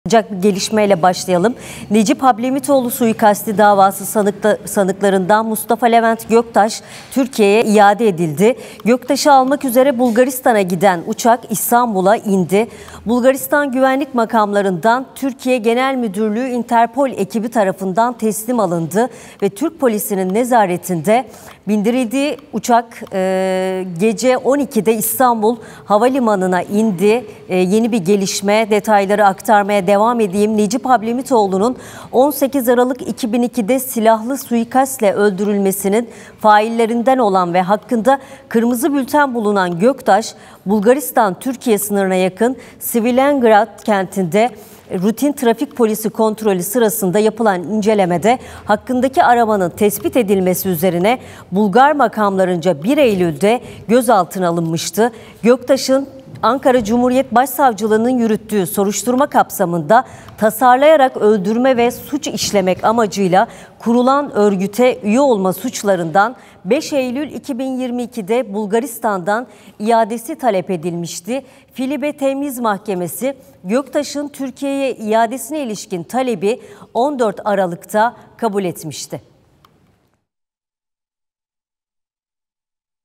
Bir gelişmeyle başlayalım. Necip Hablemitoğlu suikasti davası sanıklarından Mustafa Levent Göktaş Türkiye'ye iade edildi. Göktaş'ı almak üzere Bulgaristan'a giden uçak İstanbul'a indi. Bulgaristan güvenlik makamlarından Türkiye Genel Müdürlüğü Interpol ekibi tarafından teslim alındı ve Türk polisinin nezaretinde bindirildiği uçak gece 12'de İstanbul Havalimanı'na indi. Yeni bir gelişme, detayları aktarmaya devam edeyim. Necip Hablemitoğlu'nun 18 Aralık 2002'de silahlı suikastle öldürülmesinin faillerinden olan ve hakkında kırmızı bülten bulunan Göktaş, Bulgaristan-Türkiye sınırına yakın Svilengrad kentinde rutin trafik polisi kontrolü sırasında yapılan incelemede hakkındaki arabanın tespit edilmesi üzerine Bulgar makamlarınca 1 Eylül'de gözaltına alınmıştı. Göktaş'ın Ankara Cumhuriyet Başsavcılığı'nın yürüttüğü soruşturma kapsamında tasarlayarak öldürme ve suç işlemek amacıyla kurulan örgüte üye olma suçlarından 5 Eylül 2022'de Bulgaristan'dan iadesi talep edilmişti. Filibe Temyiz Mahkemesi Göktaş'ın Türkiye'ye iadesine ilişkin talebi 14 Aralık'ta kabul etmişti.